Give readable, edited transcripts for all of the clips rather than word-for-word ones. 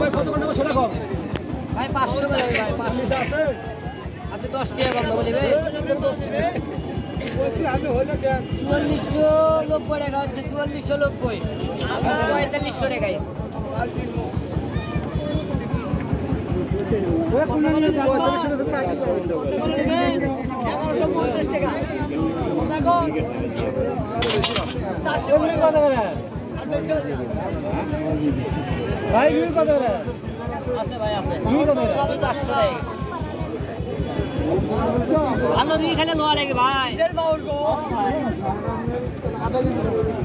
ভাই কত করে নেব সেটা কর ভাই 500 করে ভাই 500 আছে আপনি 10 টাকা কম বলি ভাই 10 টাকা ওই আমি হইলো দেন 4490 টাকা হচ্ছে 4490 4500 টাকায় ওই কোন নামে 45 টাকা চাকরি করে দিতে হবে 1150 টাকা কত কর 400 করে কত করে ভাই কি কত করে আছে ভাই আছে কি কত করে 500 টাকা ভালো দিয়ে খেলে নোয়া লাগে ভাই এর বাউল গো ভাই আটা দিতে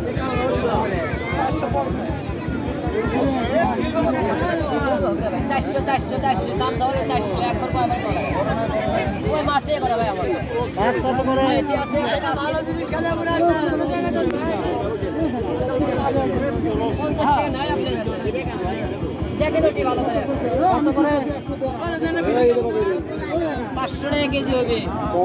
400 দাম ধরে 400 এখন কয়বার করে ওই মাছে করে ভাই আমার মাছ কত করে এটি আছে ভালো দিদি খেলে আমরা 50 টাকা নাই আপনি দেখেন ওটি ভালো করে কত করে 500 টাকা কেজি হবে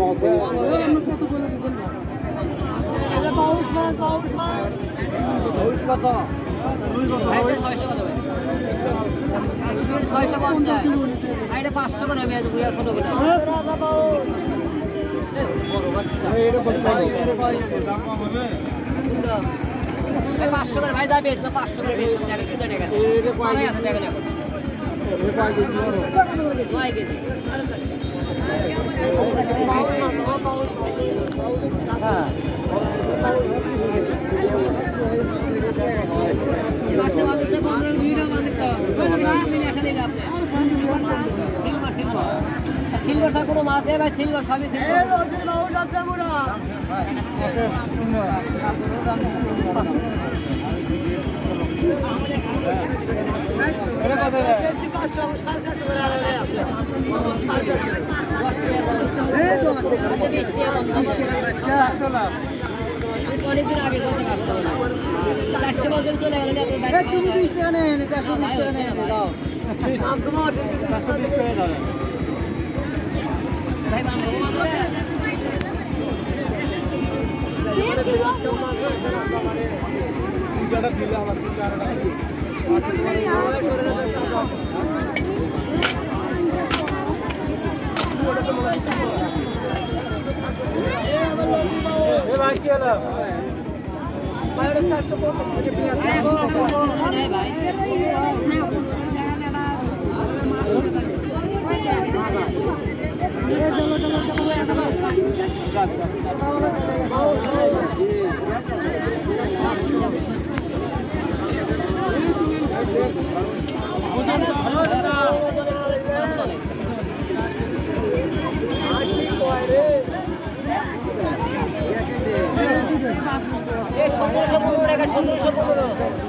কত 600 করে ভাই 650 আইটা 500 করে আমি এত বুড়া ছোট করে এটা কত এটা কয় দাম কম হবে ভাই 500 করে ভাই যা বেচলো 500 করে বেচলাম দেখেন শুনে দেখেন এটা কয় আছে দেখেন এখন এটা কয় কেজি 9 কেজি মাছটা বাজাতে বন্ধ ভিডিও বানাতে তো মিলে আসলে আপনি সিলভার থাক কোনো মাছ দেয় ভাই সিলভার সবই সিলভার রোদের বাউল আছে মুড়া এটা কত রে 500 750 করে আরে এই 10 টাকা 20 টাকা আসলে অনেকদিন আগে কত কাটতে হবে 400 বছর চলে গেল না তুমি 20 টাকা নেন 420 টাকা নেন দাও 420 টাকা দাও ভাই বান্ধব মাঝে টাকা দিলে আমার 3 টাকা এ ভাই কি হলো বাইরে 450 থেকে পিয়া ভাই এই 1715 টাকা 1715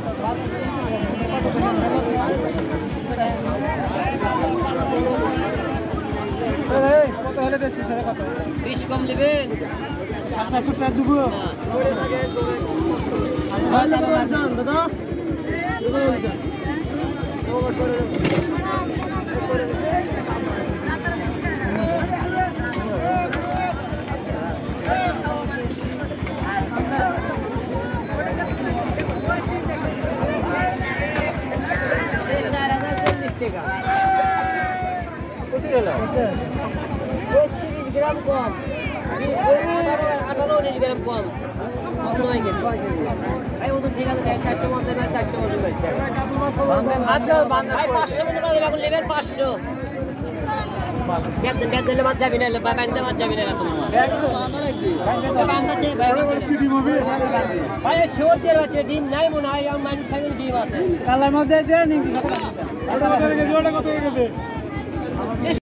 কত হলে বেশ পিছনে কত 20 কম নেবেন 700 টাকা দেবো দাদা গ্রাম কম 18-19 গ্রাম কম ভাই ও তো ঠিক আছে 450 ভাই 500 মতো করে এখন নেবেন 500 ব্যাগ দিলে মাছ যাবি না বান্দা মাছ যাবি না তোমার বান্দা চাই ভাই শিওর দিয়ে রাখছে ডিম নাই মনে হয় মানুষ খাই ডিম আছে কালার মধ্যে দেন কত গেছে